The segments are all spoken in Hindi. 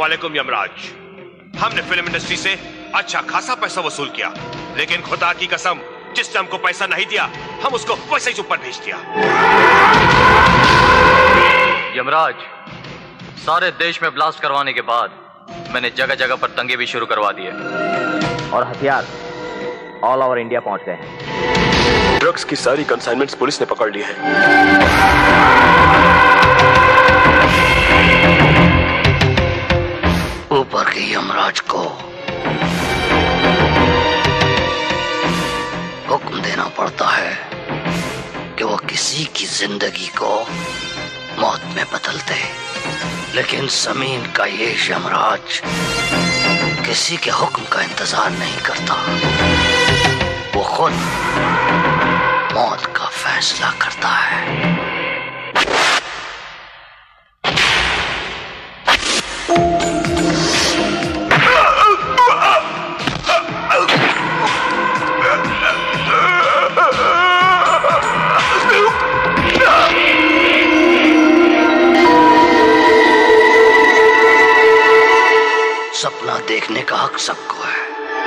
वालेकुम यमराज। हमने फिल्म इंडस्ट्री से अच्छा खासा पैसा वसूल किया, लेकिन खुदा की कसम जिसने हमको पैसा नहीं दिया हम उसको वैसे ही ऊपर भेज दिया। यमराज, सारे देश में ब्लास्ट करवाने के बाद मैंने जगह जगह पर दंगे भी शुरू करवा दिए और हथियार ऑल ओवर इंडिया पहुंच गए हैं। ड्रग्स की सारी कंसाइनमेंट्स पुलिस ने पकड़ ली है। ऊपर के यमराज को हुक्म देना पड़ता है कि वो किसी की जिंदगी को मौत में बदल दे, लेकिन जमीन का ये यमराज किसी के हुक्म का इंतजार नहीं करता। वो खुद मौत का फैसला करता है। सपना देखने का हक सबको है,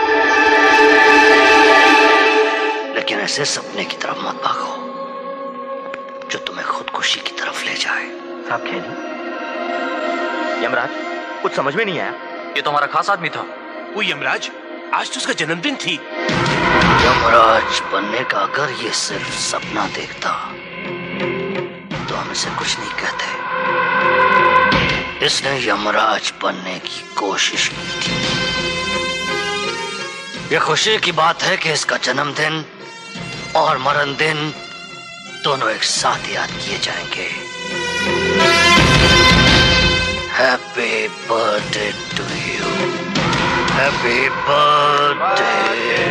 लेकिन ऐसे सपने की तरफ मत भागो जो तुम्हें खुदकुशी की तरफ ले जाए। साहब खैनी, यमराज कुछ समझ में नहीं आया। ये तो हमारा खास आदमी था। वो यमराज, आज तो उसका जन्मदिन थी। यमराज बनने का अगर ये सिर्फ सपना देखता तो हम इसे कुछ नहीं कहते। इसने यमराज बनने की कोशिश की थी। ये खुशी की बात है कि इसका जन्मदिन और मरण दिन दोनों एक साथ याद किए जाएंगे। Happy birthday to you, happy birthday.